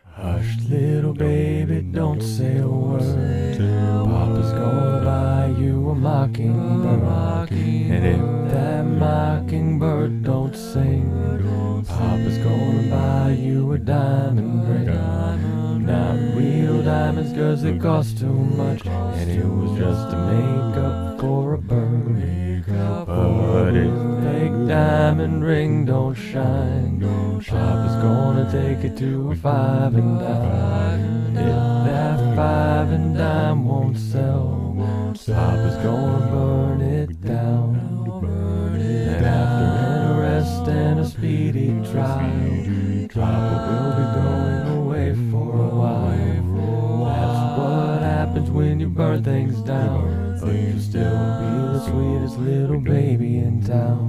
Hush, little baby, don't say a word. Papa's gonna buy you a mockingbird. And if that mockingbird don't sing, Papa's gonna buy you a diamond ring. Not real diamonds, 'cause it cost too much, and it was just to make up for a bird. But if fake diamond ring don't shine, Papa's gonna take it to a 5 and dime. And if that 5 and dime won't sell, Papa's gonna burn it down. And after an arrest and a speedy trial, Papa will be going away for a while. That's what happens when you burn things down, but you'll still be the sweetest little baby in town.